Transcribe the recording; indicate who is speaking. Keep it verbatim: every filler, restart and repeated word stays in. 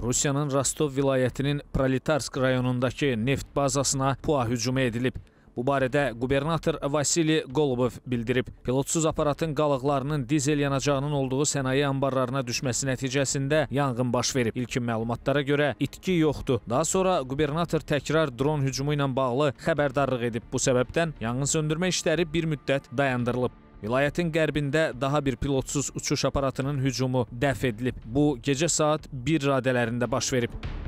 Speaker 1: Rusiyanın Rostov vilayətinin Proletarsk rayonundakı neft bazasına P U A hücumu edilib. Bu barədə qubernator Vasili Golubov bildirib. Pilotsuz aparatın qalıqlarının dizel yanacağının olduğu sənaye anbarlarına düşməsi nəticəsində yanğın baş verib. İlkin məlumatlara görə itki yoxdur. Daha sonra qubernator təkrar dron hücumu ilə bağlı xəbərdarlıq edib. Bu səbəbdən yanğın söndürmə işləri bir müddət dayandırılıb. Vilayətin qərbində daha bir pilotsuz uçuş aparatının hücumu dəf edilib. Bu, gecə saat bir radələrində baş verib.